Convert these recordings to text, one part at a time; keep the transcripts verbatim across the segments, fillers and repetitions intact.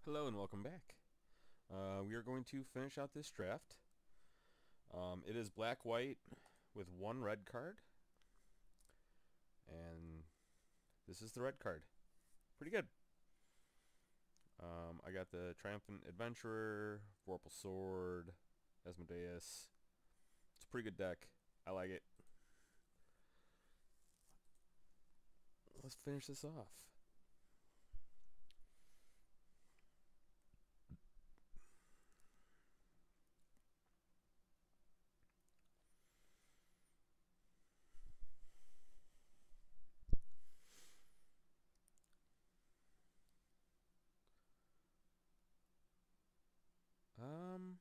Hello and welcome back. Uh, we are going to finish out this draft. Um, it is black-white with one red card. And this is the red card. Pretty good. Um, I got the Triumphant Adventurer, Vorpal Sword, Asmodeus. It's a pretty good deck. I like it. Let's finish this off. Um,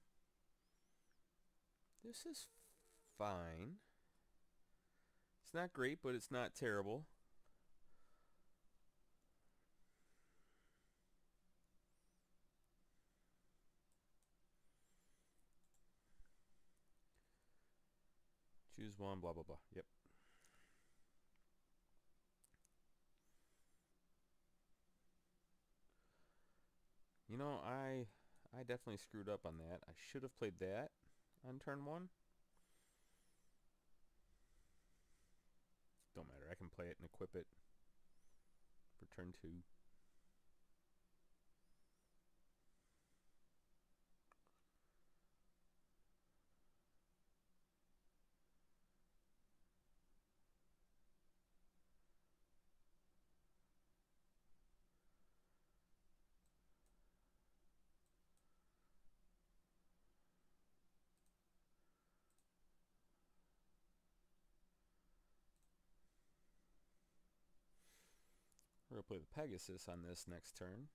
this is fine. It's not great, but it's not terrible. Choose one, blah, blah, blah. Yep. You know, I I definitely screwed up on that. I should have played that on turn one. Don't matter. I can play it and equip it for turn two. We're going to play the Pegasus on this next turn.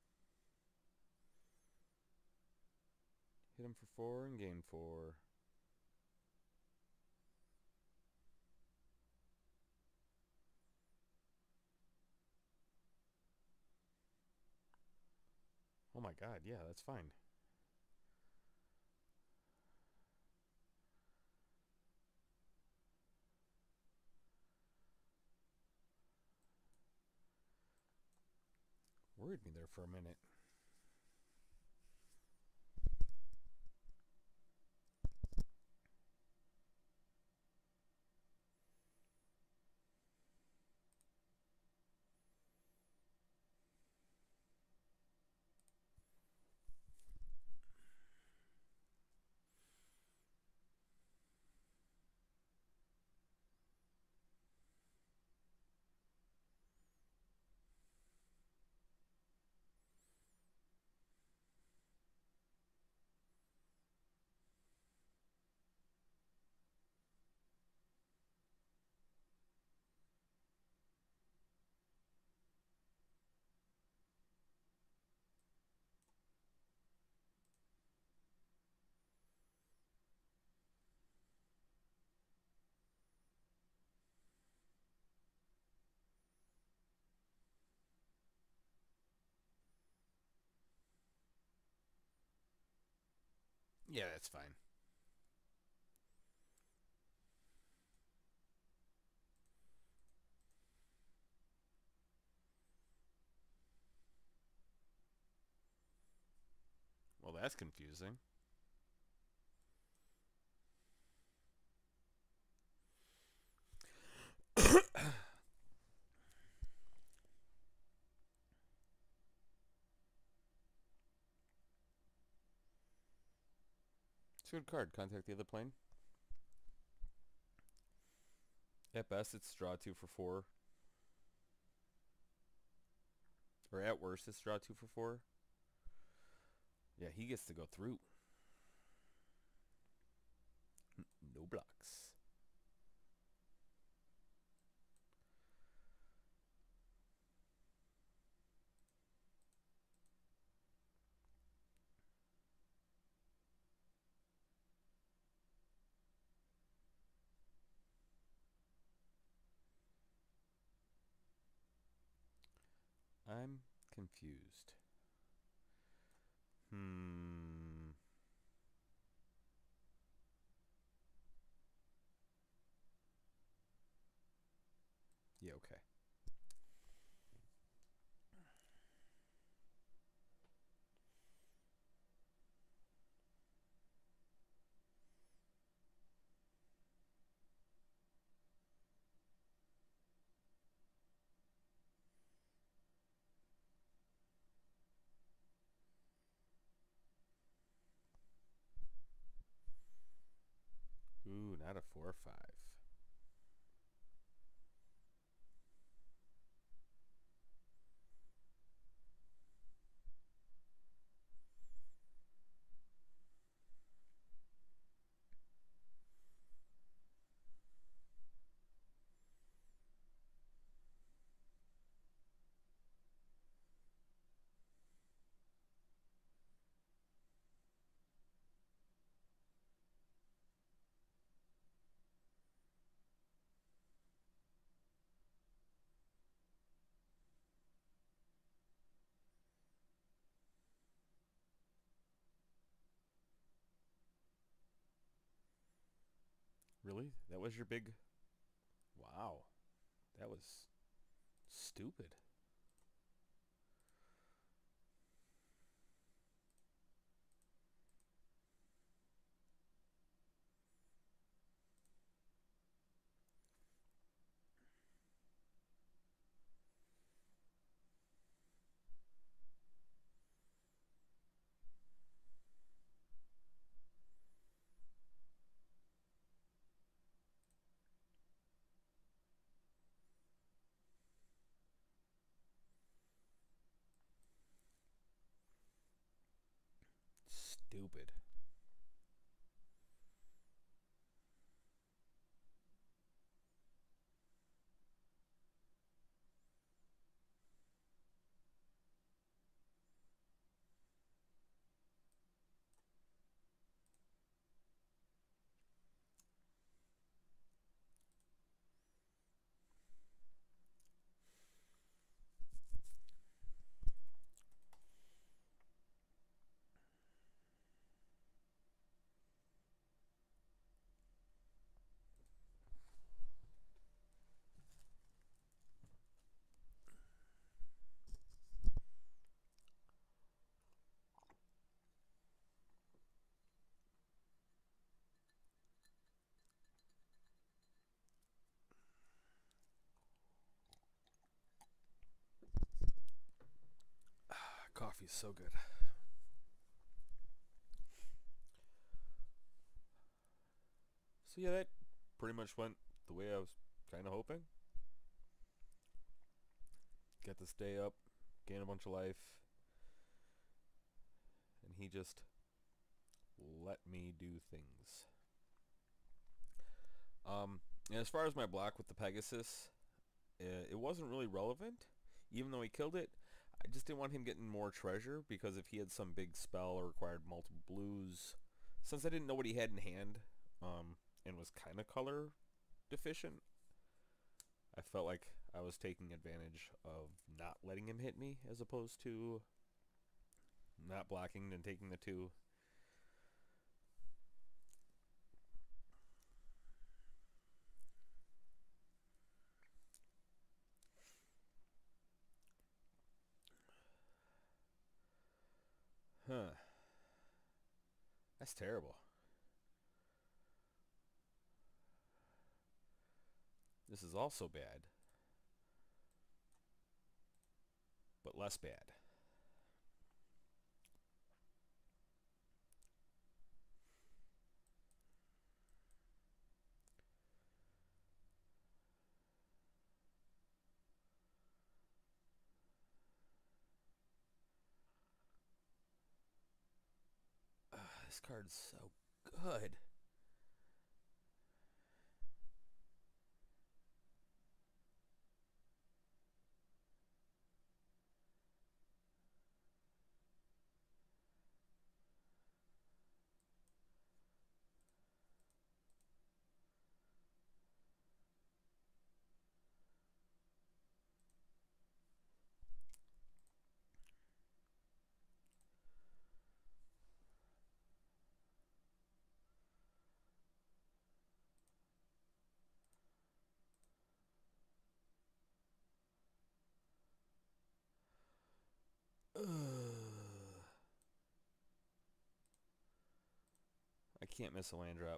Hit him for four and gain four. Oh my god, yeah, that's fine. Worried me there for a minute. Yeah, that's fine. Well, that's confusing. It's a good card. Contact the other plane. At best, it's draw two for four. Or at worst, it's draw two for four. Yeah, he gets to go through. No blocks. I'm confused. Hmm. Yeah, okay. out of four or five. Really? That was your big... Wow. That was stupid. Stupid. Coffee's so good. So yeah, that pretty much went the way I was kind of hoping. Get to stay up, gain a bunch of life, and he just let me do things. Um, and as far as my block with the Pegasus, uh, it wasn't really relevant, even though he killed it. I just didn't want him getting more treasure, because if he had some big spell or required multiple blues, since I didn't know what he had in hand, um, and was kind of color deficient, I felt like I was taking advantage of not letting him hit me, as opposed to not blocking and taking the two. Huh. That's terrible. This is also bad, but less bad. Uh, this card's so good. Ugh. I can't miss a land drop.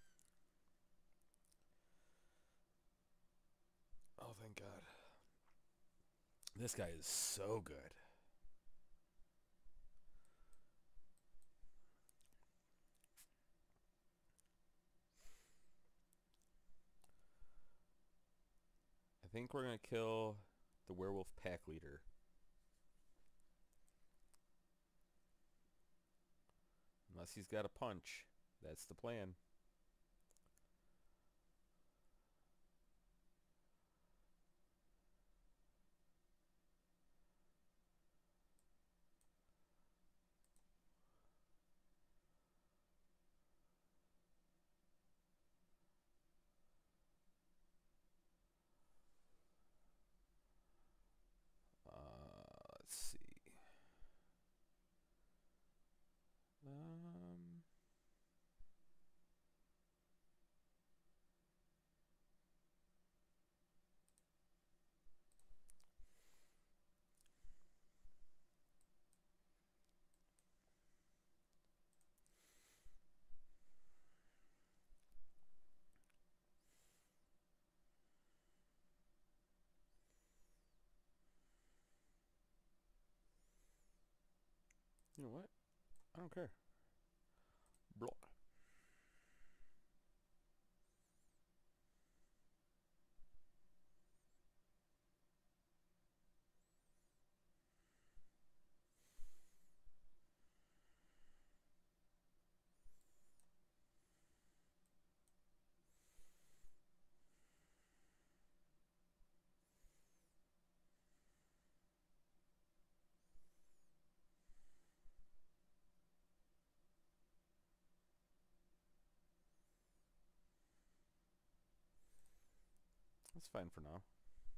Oh, thank God. This guy is so good. think we're gonna kill the werewolf pack leader. Unless he's got a punch. That's the plan. Uh, let's see. Um... You know what? I don't care. Blah. That's fine for now.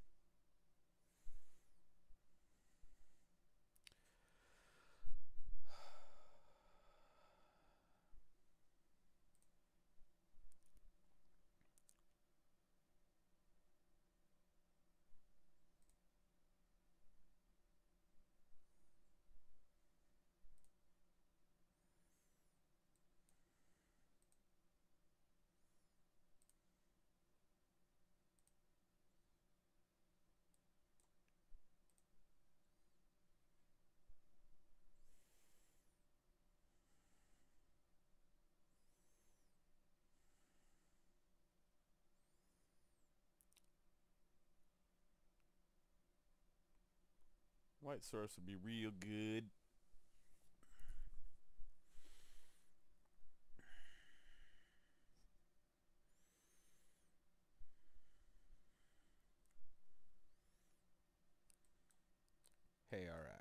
White source would be real good. Hey, alright.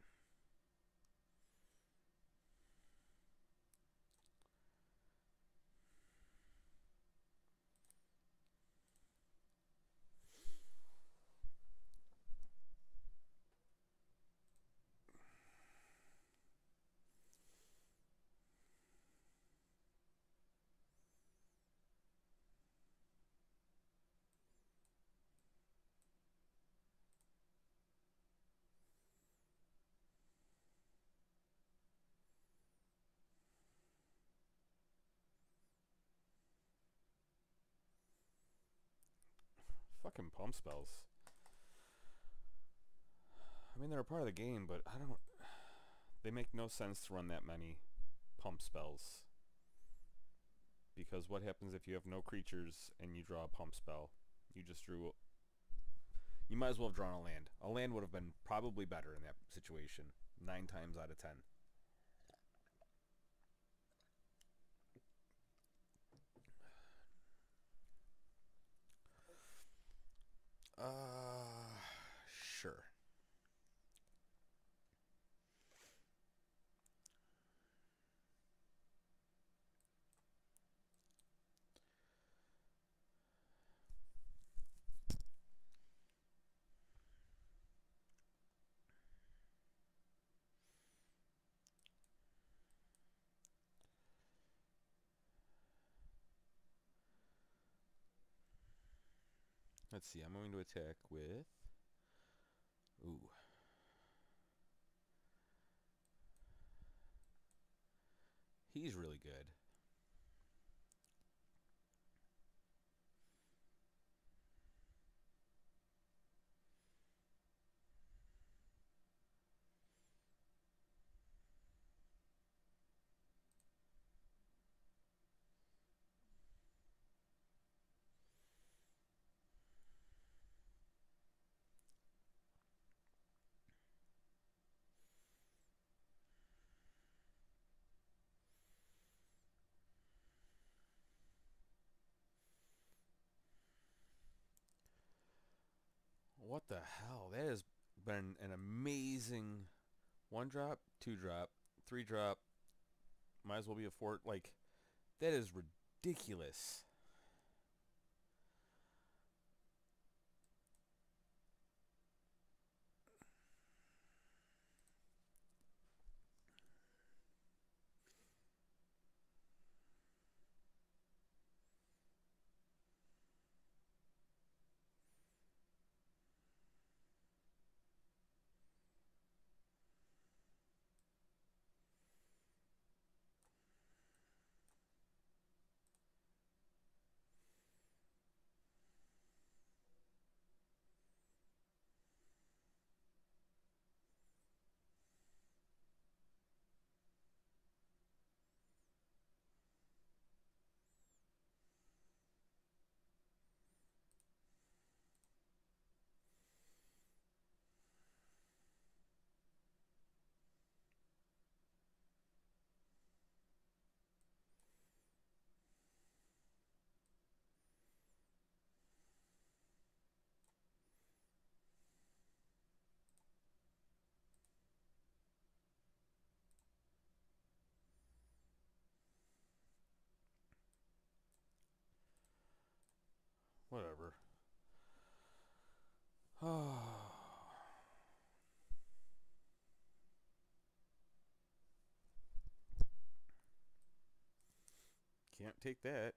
Fucking pump spells. I mean, they're a part of the game, but I don't... They make no sense to run that many pump spells. Because what happens if you have no creatures and you draw a pump spell? You just drew... You might as well have drawn a land. A land would have been probably better in that situation. Nine times out of ten. Uh, sure. Let's see, I'm going to attack with... Ooh. He's really good. What the hell? That has been an amazing one drop, two drop, three drop. Might as well be a four. Like, that is ridiculous. Whatever. Can't take that.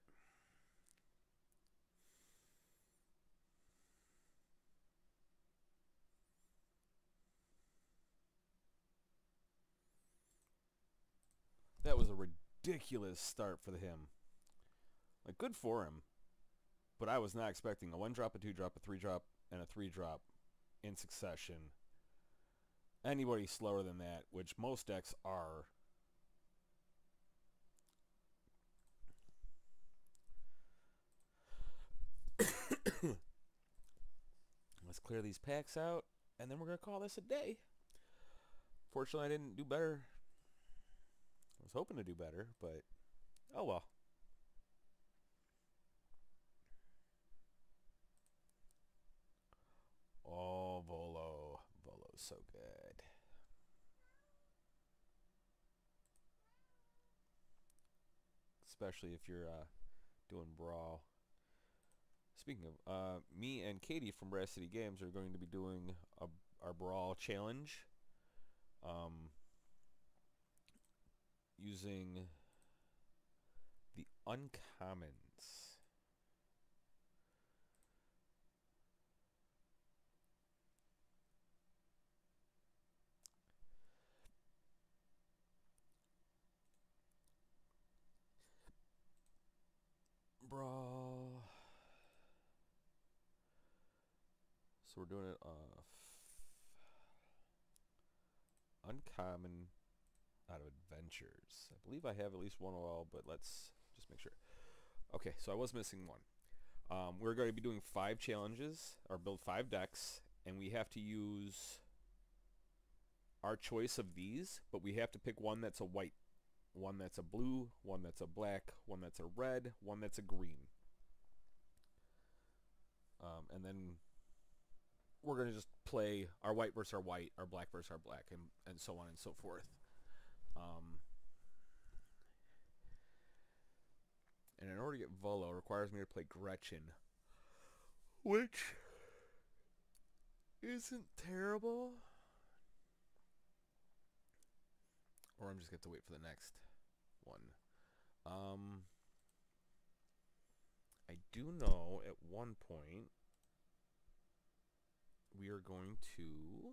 That was a ridiculous start for him. Like, good for him. But I was not expecting a one drop, a two drop, a three drop, and a three drop in succession. Anybody slower than that, which most decks are. Let's clear these packs out, and then we're going to call this a day. Fortunately, I didn't do better. I was hoping to do better, but oh well. Oh, Volo. Volo's so good. Especially if you're uh, doing Brawl. Speaking of, uh, me and Katie from Brass City Games are going to be doing a, our Brawl challenge. Um, using the uncommons. Brawl. So we're doing it uh, uncommon out of adventures. I believe I have at least one all, but let's just make sure. Okay, so I was missing one. Um, we're going to be doing five challenges, or build five decks, and we have to use our choice of these, but we have to pick one that's a white, one that's a blue, one that's a black, one that's a red, one that's a green. Um, and then we're going to just play our white versus our white, our black versus our black, and, and so on and so forth. Um, and in order to get Volo, it requires me to play Gretchen, which isn't terrible. Or I'm just going to have to wait for the next one. Um, I do know at one point we are going to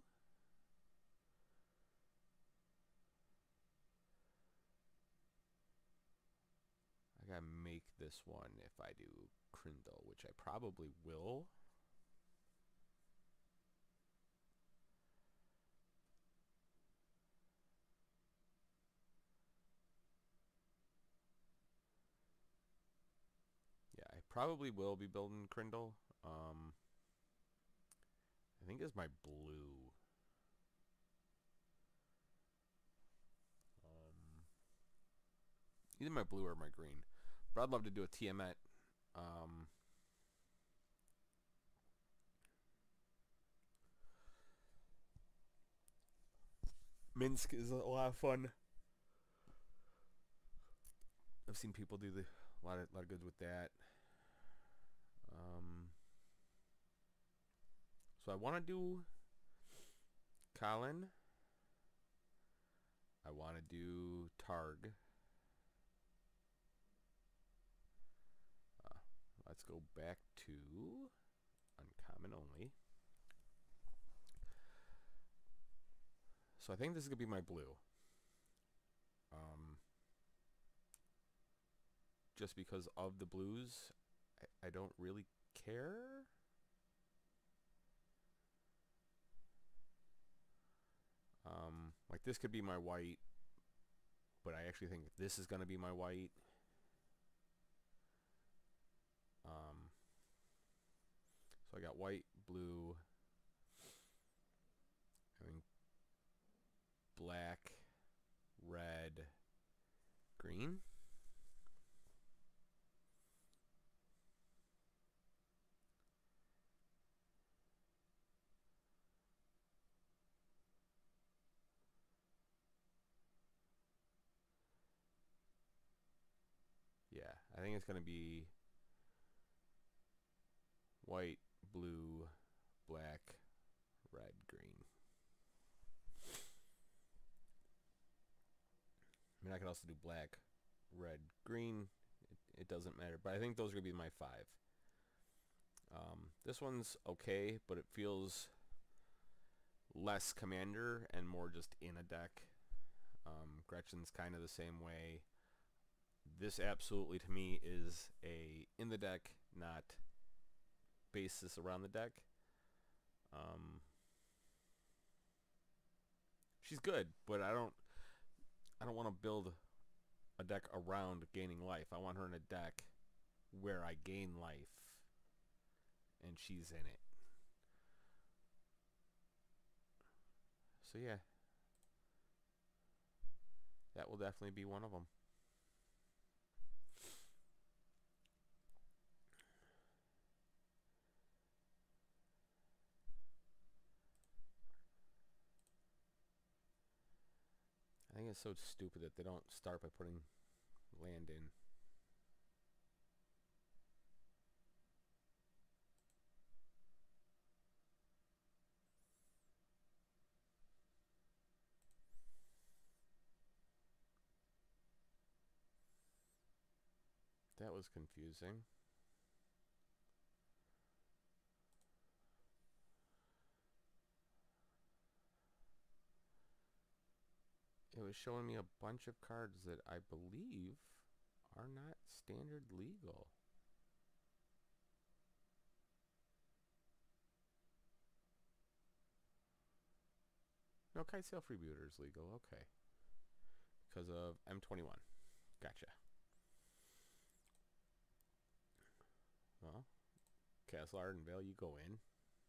I gotta make this one if I do Krindle, which I probably will. Yeah, I probably will be building Krindle. Um, I think it's my blue. Um, either my blue or my green. But I'd love to do a Tiamat. Um, Minsk is a lot of fun. I've seen people do the a lot of lot of good with that. Um, so I want to do Colin. I want to do Targ. Uh, let's go back to uncommon only. So I think this is gonna be my blue. Um, just because of the blues, I, I don't really care. Um, like this could be my white, but I actually think this is gonna be my white. Um, so I got white, blue, I mean black, red, green. Yeah, I think it's gonna be white, blue, black, red, green. I mean, I could also do black, red, green. It, it doesn't matter, but I think those are gonna be my five. Um, this one's okay, but it feels less commander and more just in a deck. Um, Gretchen's kind of the same way. This absolutely to me is a in the deck, not basis around the deck. Um, she's good, but I don't I don't want to build a deck around gaining life. I want her in a deck where I gain life and she's in it. So yeah, that will definitely be one of them. I think it's so stupid that they don't start by putting land in. That was confusing. It was showing me a bunch of cards that I believe are not standard legal. No, Kitesail Freebooter is legal, okay. Because of M twenty-one. Gotcha. Well, Castle Ardenvale, you go in.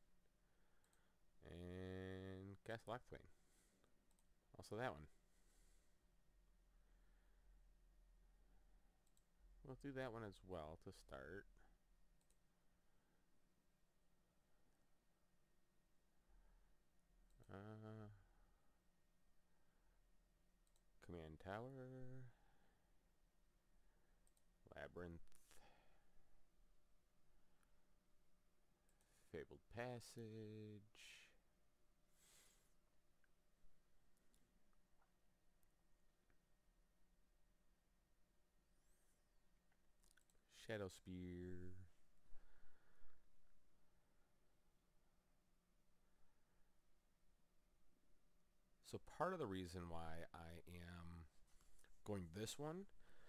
And Castle Lockthwain. Also that one. We'll do that one as well to start. Uh, Command Tower. Labyrinth. Fabled Passage. Shadow Spear. So part of the reason why I am going this one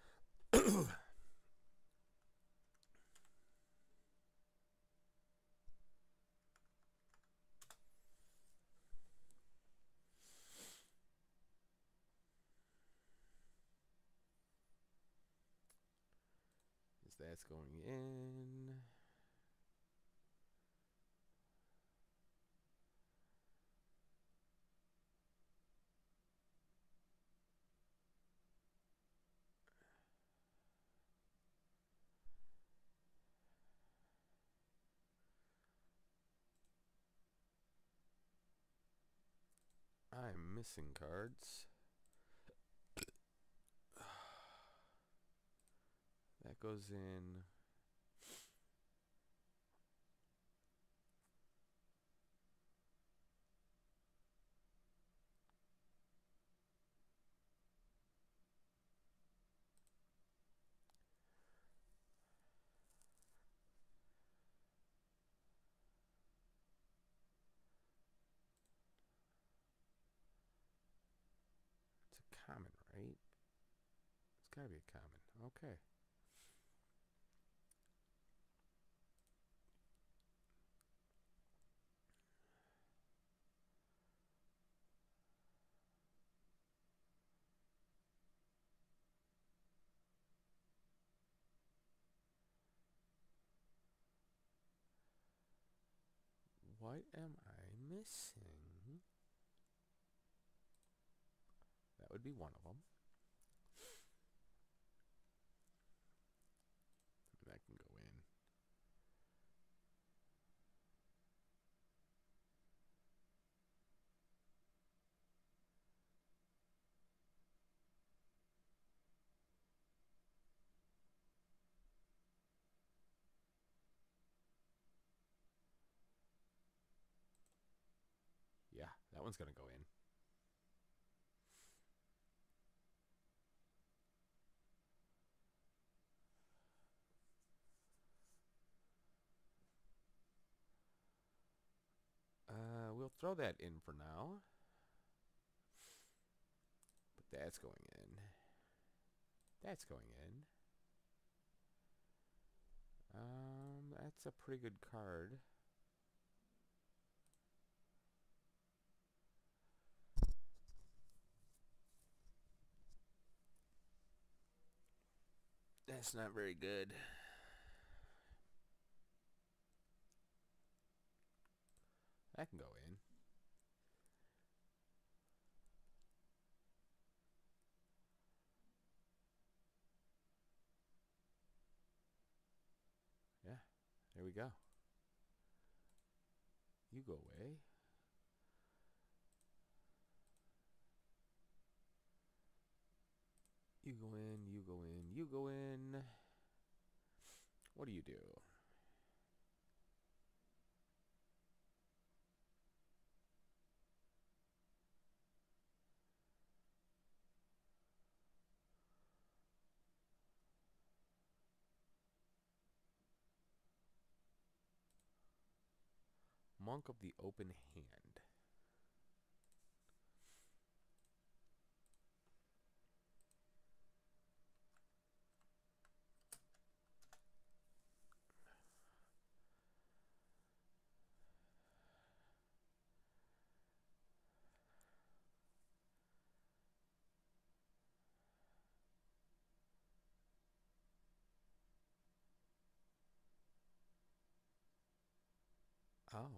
is that's going in. I'm missing cards. That goes in. It's a common, right? It's gotta be a common. Okay. What am I missing? That would be one of them. That can go in. Yeah, that one's gonna go in. Uh, we'll throw that in for now. But that's going in. That's going in. Um, that's a pretty good card. That's not very good. That can go in. Yeah, there we go. You go away. You go in, you go in, you go in. What do you do? Monk of the Open Hand. Oh.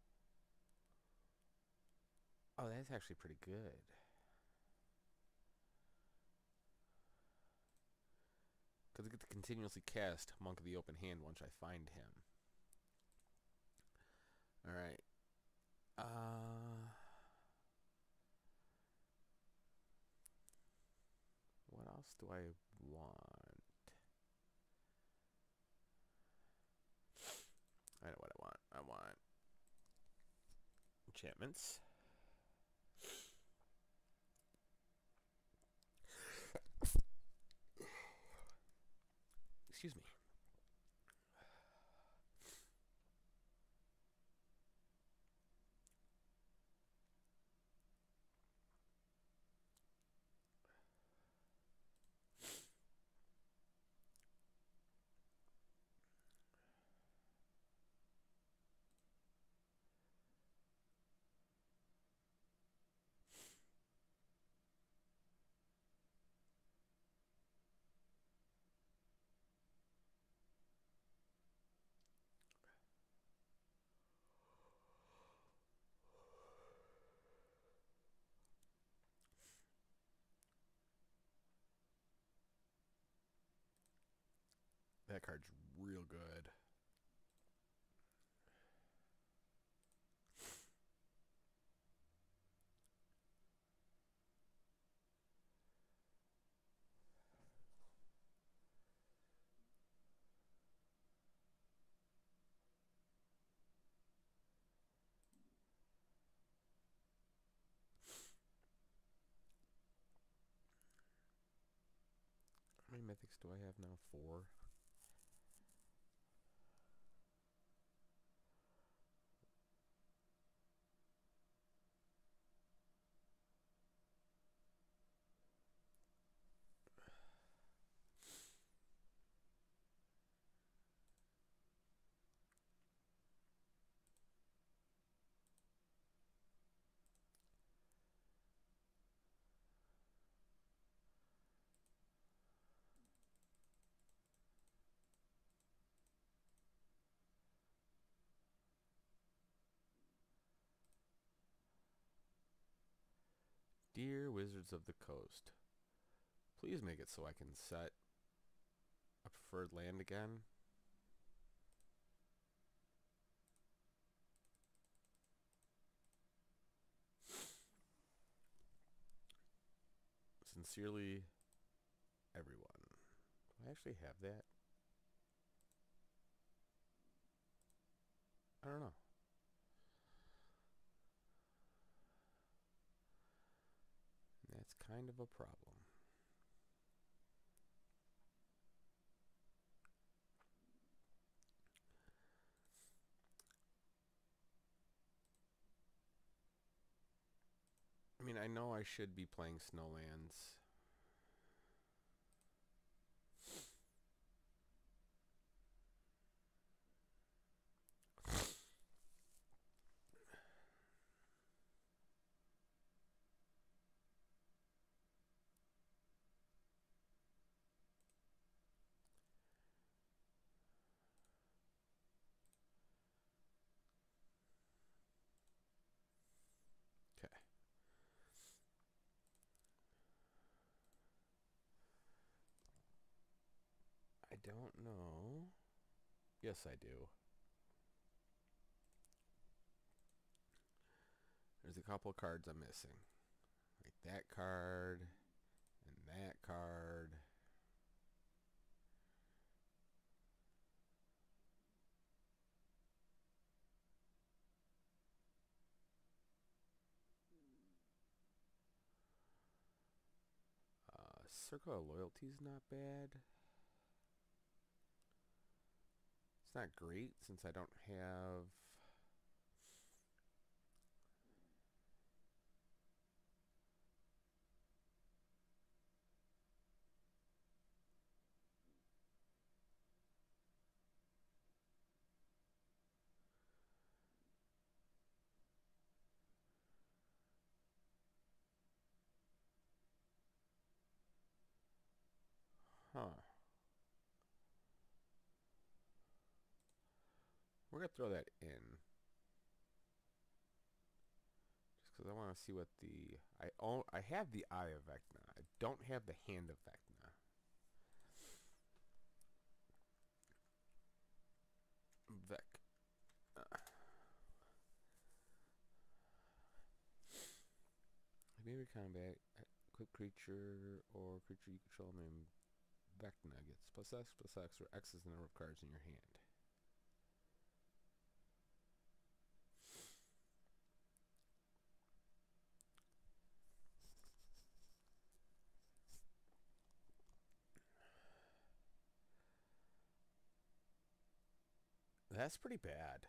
Oh, that's actually pretty good. Because I get to continuously cast Monk of the Open Hand once I find him. Alright. Uh, what else do I want? I know what I want. I want enchantments. Excuse me. That card's real good. mythics do I have now? Four? Dear Wizards of the Coast, please make it so I can set a preferred land again. Sincerely, everyone. Do I actually have that? I don't know. That's kind of a problem. I mean, I know I should be playing Snowlands. Okay. I don't know. Yes, I do. There's a couple cards I'm missing. Like that card and that card. Uh, Circle of Loyalty's not bad. It's not great since I don't have... Huh. We're going to throw that in. Just because I want to see what the... I own, I have the Eye of Vecna. I don't have the Hand of Vecna. Vec. Uh. Maybe combat. Equip creature or creature you control named Vecna gets plus X plus X, where X is the number of cards in your hand. That's pretty bad.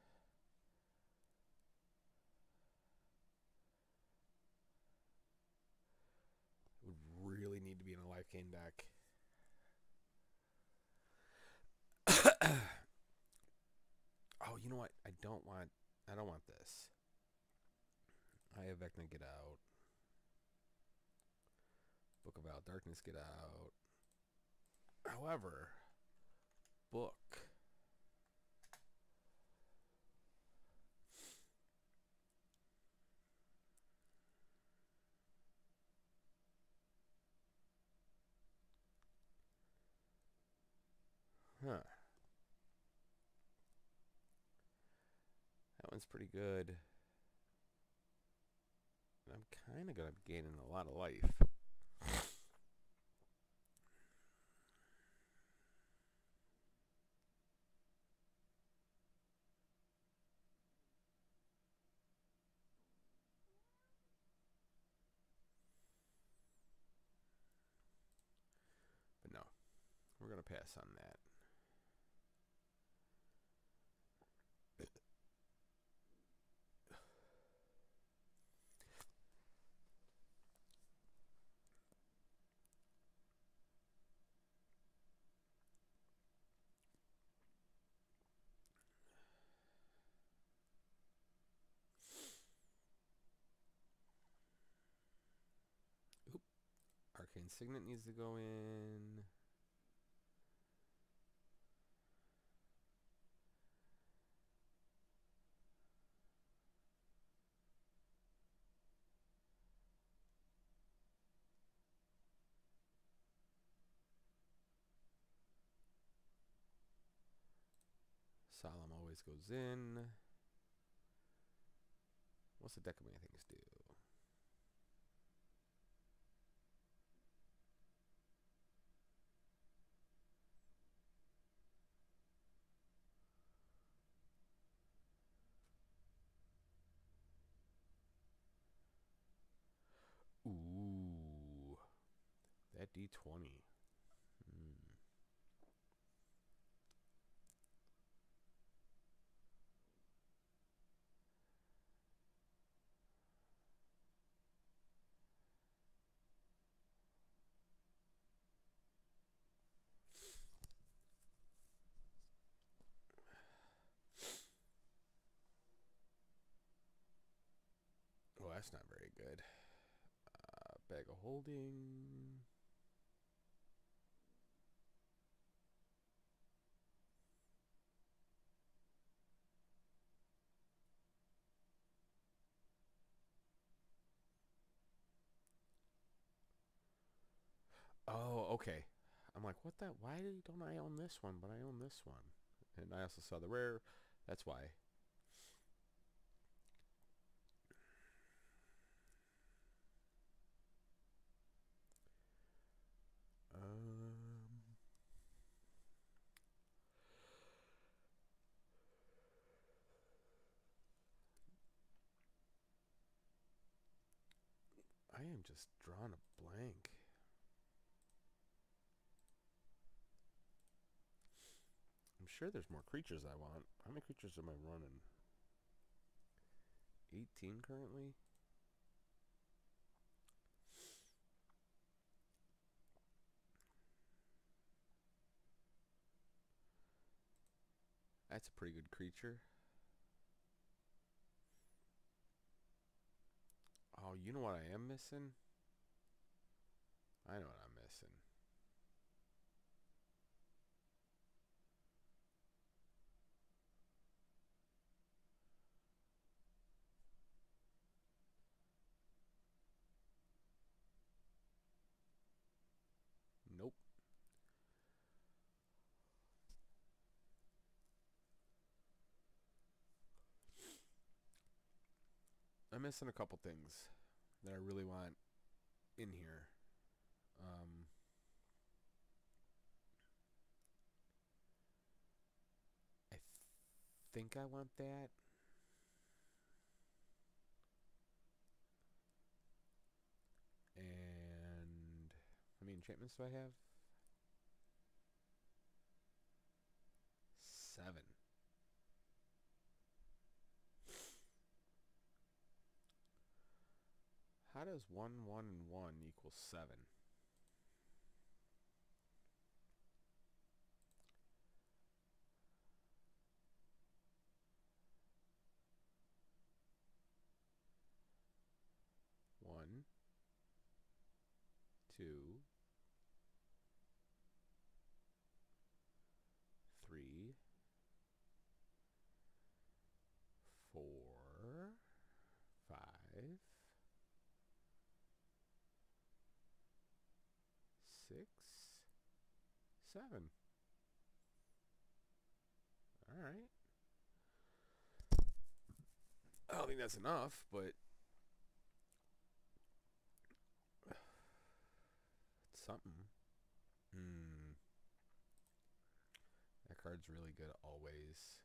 Would really need to be in a life gain deck. Oh, you know what? I don't want... I don't want this. I have Vecna get out. Book of Out Darkness get out. However, book... Huh. That one's pretty good. I'm kind of going to be gaining a lot of life. But no. going to pass on that. Oop. Arcane Signet needs to go in. Solemn always goes in. What's the Decimate things do? Ooh. That D twenty. Hmm. Oh, that's not very good. Uh, bag of holding. Oh, okay. I'm like, what the? Why don't I own this one, but I own this one? And I also saw the rare. That's why. Um, I am just drawing a blank. I'm sure there's more creatures I want. How many creatures am I running? eighteen currently? That's a pretty good creature. Oh, you know what I am missing? I know what I'm missing. Nope. I'm missing a couple things that I really want in here. Um, I th- think I want that. And how many enchantments do I have? Seven. How does one, one, and one equal seven? One, two, three, four, five, six, seven. All right. I don't think that's enough, but it's something. Hmm. That card's really good always.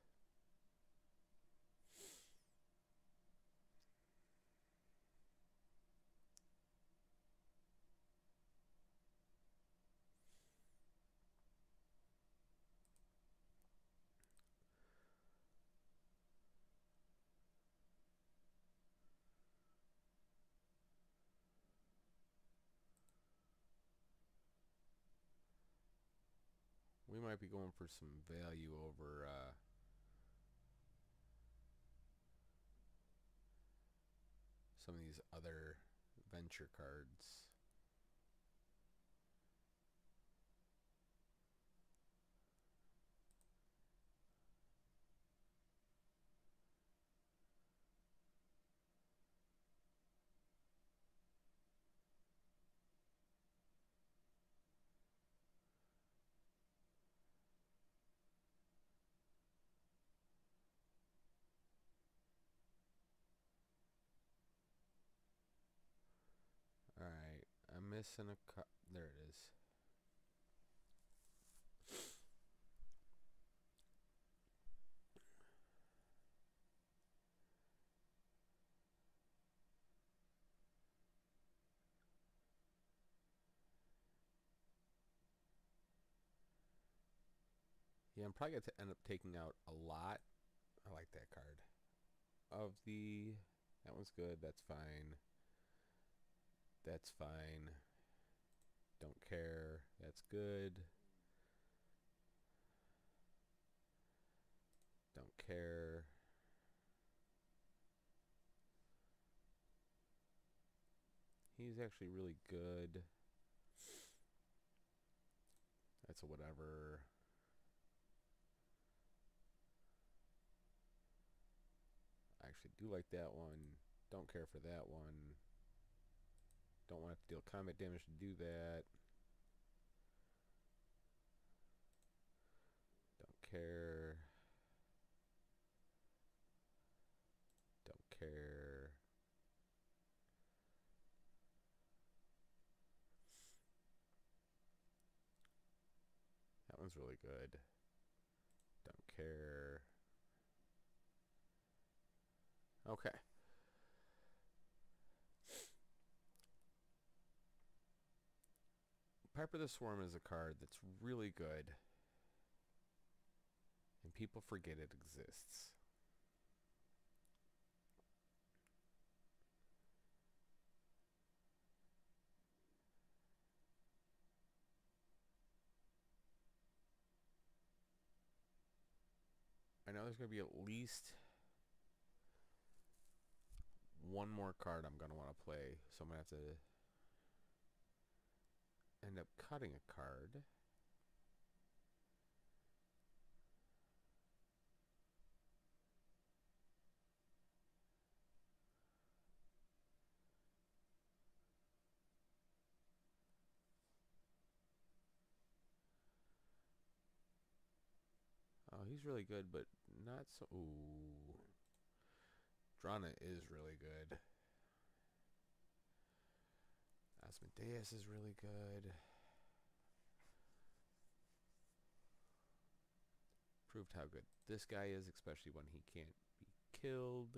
might be going for some value over uh, some of these other venture cards. Alright, I'm missing a card. There it is. Yeah, I'm probably going to end up taking out a lot. I like that card. Of the... That one's good. That's fine. That's fine. Don't care. That's good. Don't care. He's actually really good. That's a whatever. I actually do like that one. Don't care for that one. Don't want to have to deal combat damage to do that. Don't care. Don't care. That one's really good. Don't care. Okay. Piper the Swarm is a card that's really good, and people forget it exists. I know there's going to be at least one more card I'm going to want to play, so I'm going to have to end up cutting a card. Oh, he's really good, but not so... Ooh. Drana is really good. Asmodeus is really good. Proved how good this guy is, especially when he can't be killed.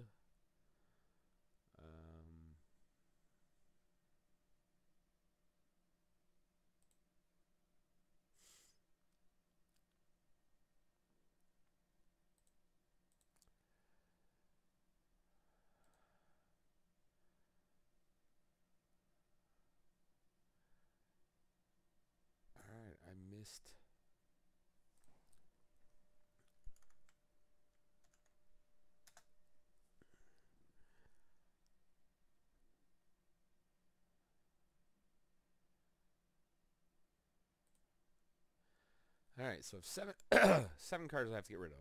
Um, Alright, I missed... Alright, so seven seven cards I have to get rid of.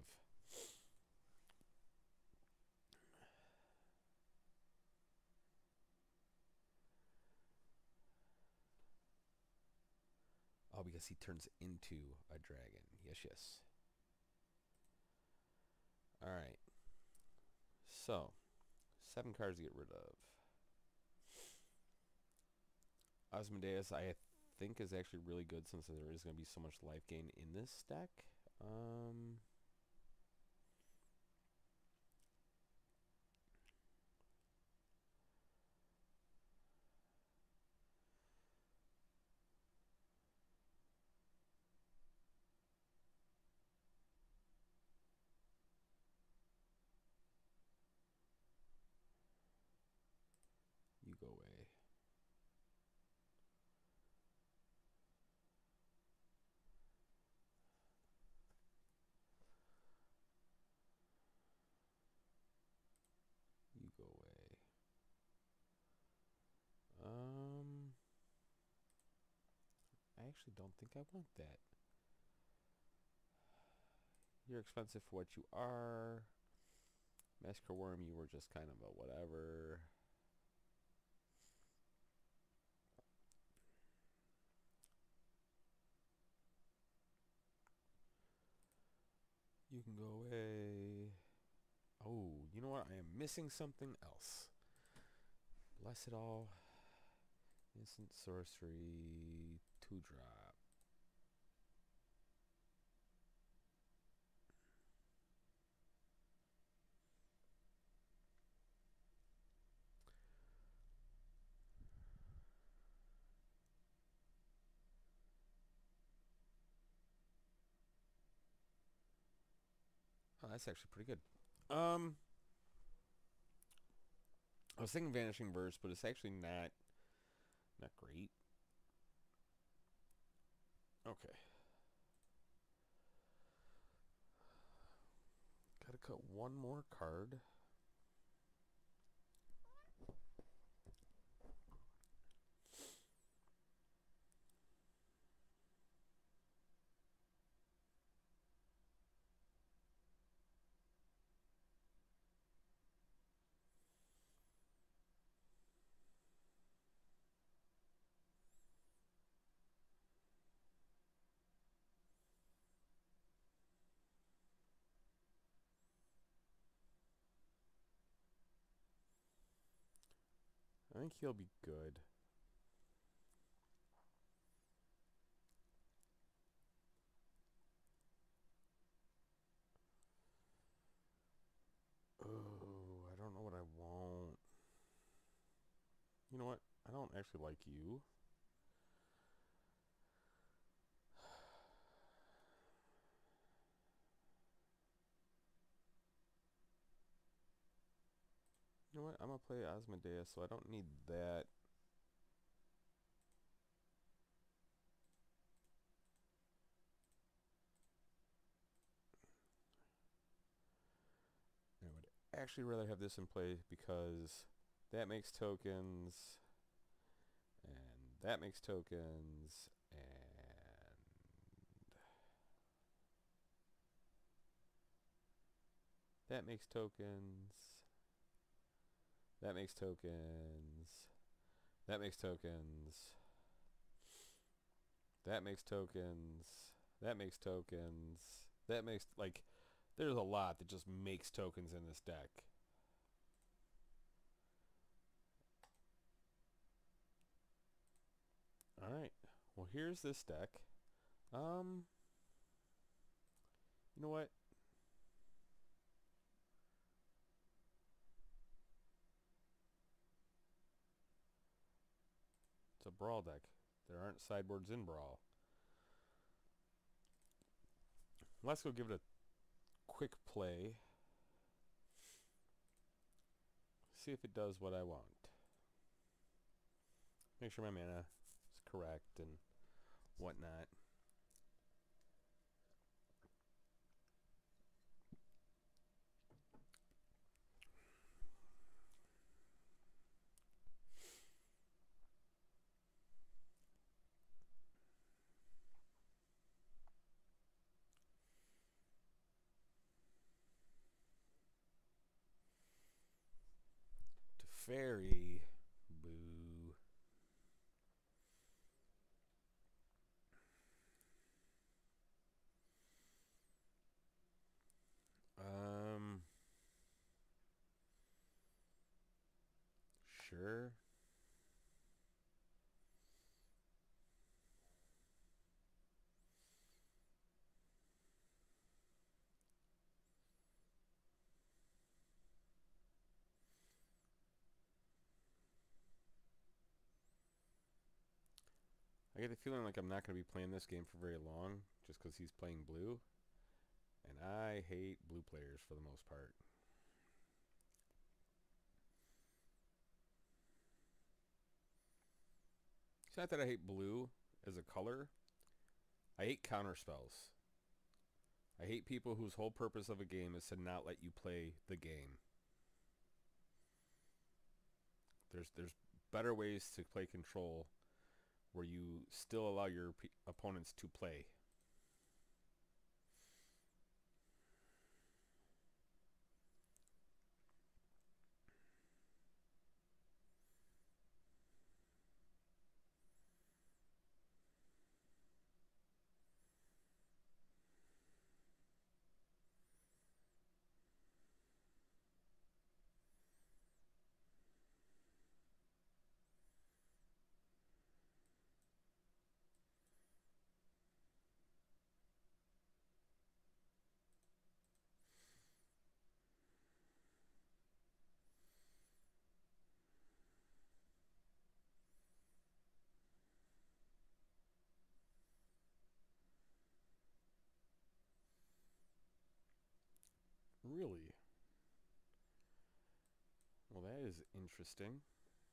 Oh, because he turns into a dragon. Yes, yes. Alright. So, seven cards to get rid of. Asmodeus, I think, is actually really good since there is going to be so much life gain in this deck. Um... You go away. actually don't think I want that. You're expensive for what you are. Massacre Worm, you were just kind of a whatever. You can go away. Oh, you know what? I am missing something else. Bless it all. Instant sorcery. Two drop. Oh, that's actually pretty good. Um, I was thinking Vanishing Verse, but it's actually not not great. Okay. Gotta cut one more card. I think he'll be good. Oh, I don't know what I want. You know what? I don't actually like you. You know what? I'm gonna play Asmodeus, so I don't need that. I would actually rather have this in play because that makes tokens, and that makes tokens, and that makes tokens, that makes tokens, that makes tokens, that makes tokens, that makes tokens, that makes, like, there's a lot that just makes tokens in this deck. Alright, well here's this deck. Um, you know what? It's a Brawl deck. There aren't sideboards in Brawl. Let's go give it a quick play. See if it does what I want. Make sure my mana is correct and whatnot. Teferi. Boo. Um. Sure. I get the feeling like I'm not going to be playing this game for very long just because he's playing blue. And I hate blue players for the most part. It's not that I hate blue as a color. I hate counter spells. I hate people whose whole purpose of a game is to not let you play the game. There's there's better ways to play control where you still allow your p- opponents to play. Really? Well, that is interesting.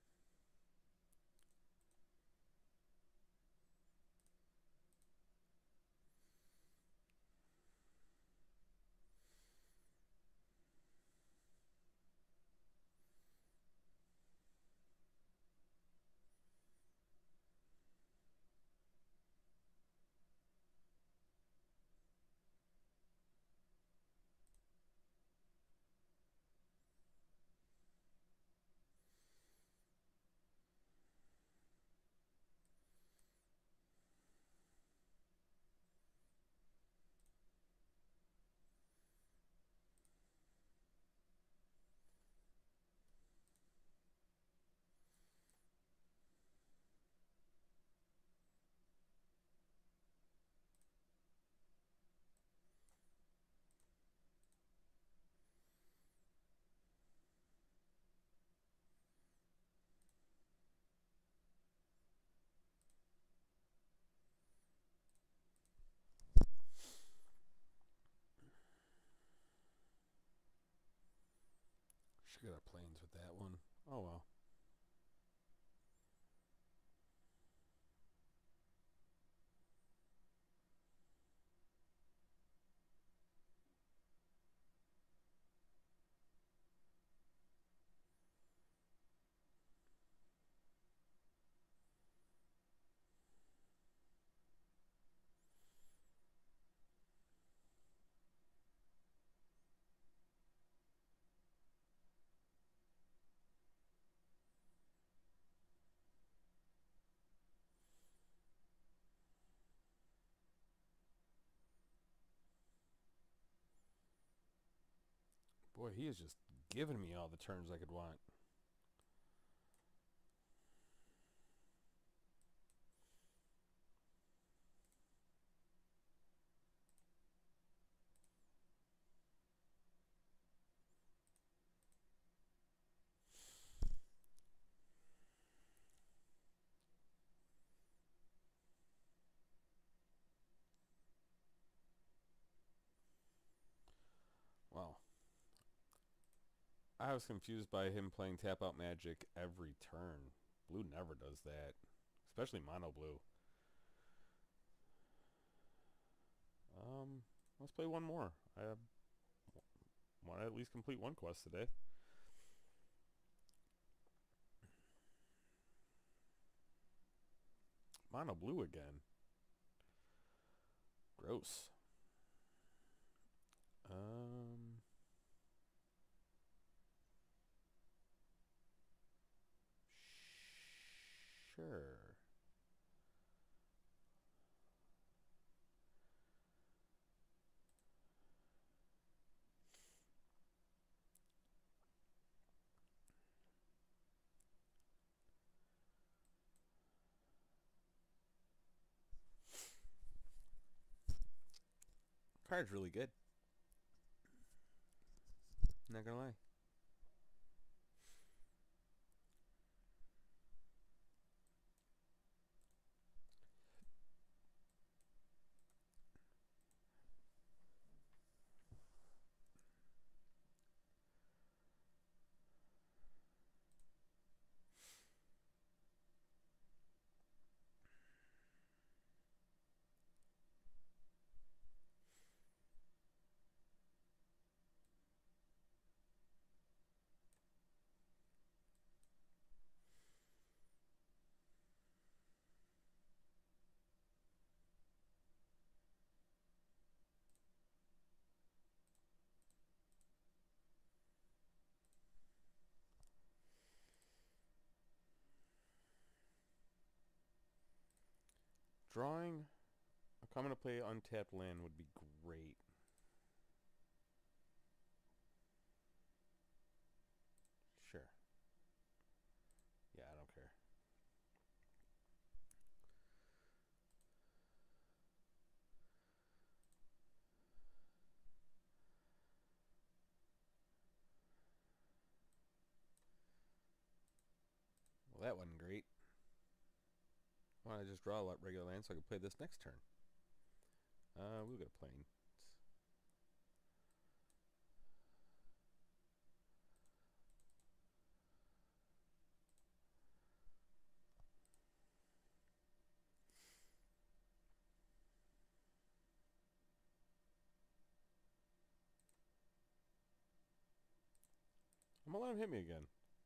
Should have got planes with that one. Oh well. Boy, he is just giving me all the turns I could want. Well, I was confused by him playing tap out magic every turn. Blue never does that, especially mono blue. Um, let's play one more. I want to at least complete one quest today. Mono blue again. Gross. Um, sure. Card's really good. Not gonna lie. Drawing a coming to play untapped land would be great. Sure. Yeah, I don't care. Well, that wasn't great. Why don't I just draw a lot regular land so I can play this next turn? Uh, we'll get a plane. I'm gonna let him hit me again.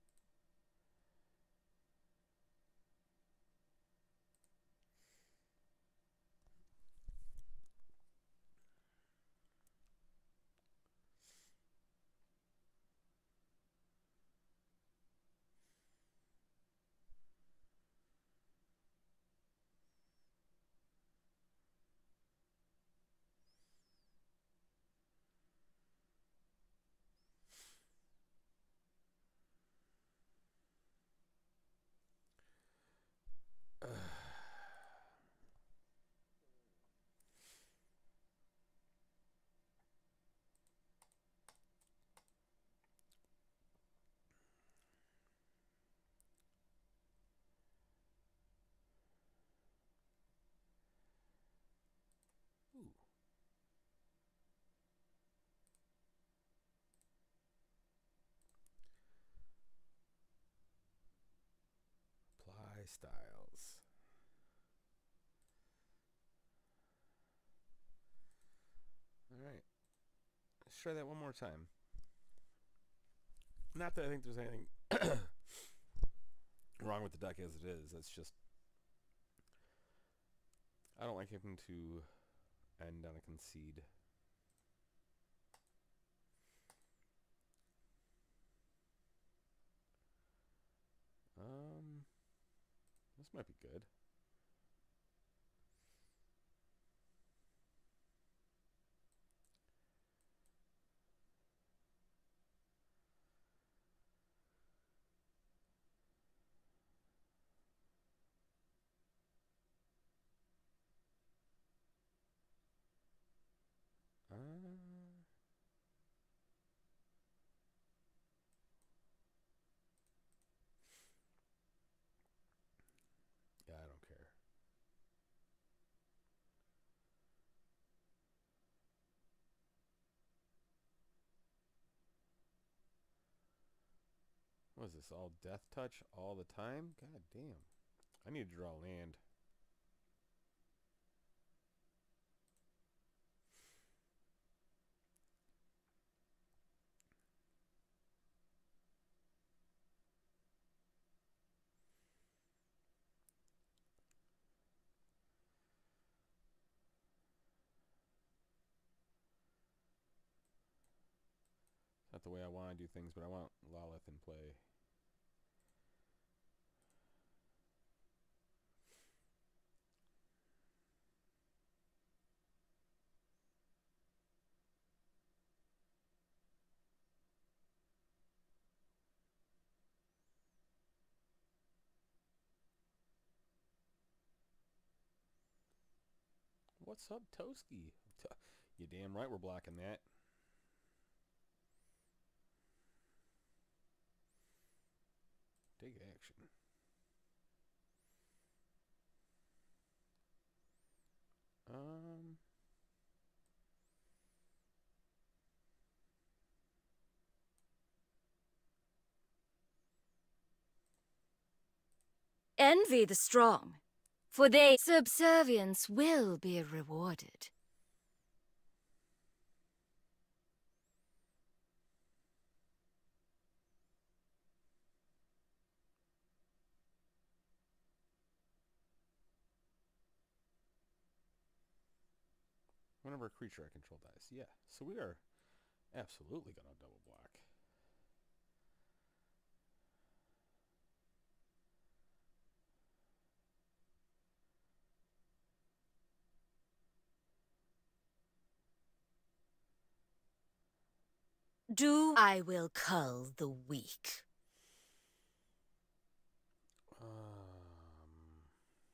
Ooh. Apply styles. Alright. Let's try that one more time. Not that I think there's anything wrong with the deck as it is. It's just I don't like him to end on a concede. Um, this might be good. Uh, yeah, I don't care. What is this, all death touch all the time? God damn. I need to draw land. Not the way I want to do things, but I want Lolith in play. What's up, Toski? You damn right we're blocking that. Take action. Um... Envy the strong, for their subservience will be rewarded. Whenever a creature I control dies. Yeah, so we are absolutely going to double block. Do I will cull the weak. Um,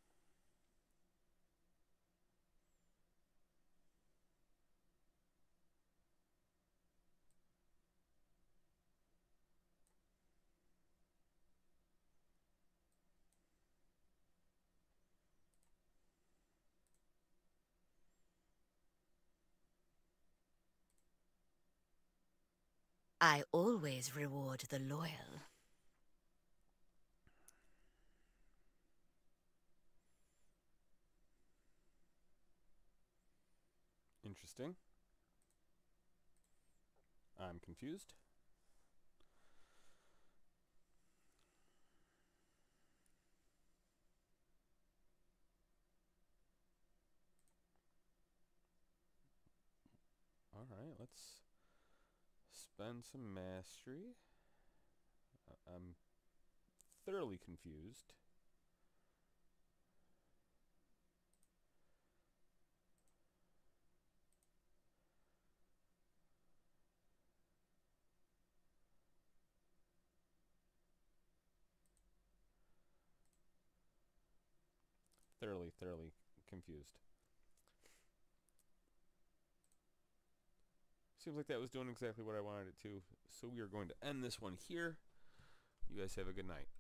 I always reward the loyal. Interesting. I'm confused. Alright, let's spend some mastery. Uh, I'm thoroughly confused. Thoroughly, thoroughly confused. Seems like that was doing exactly what I wanted it to. So we are going to end this one here. You guys have a good night.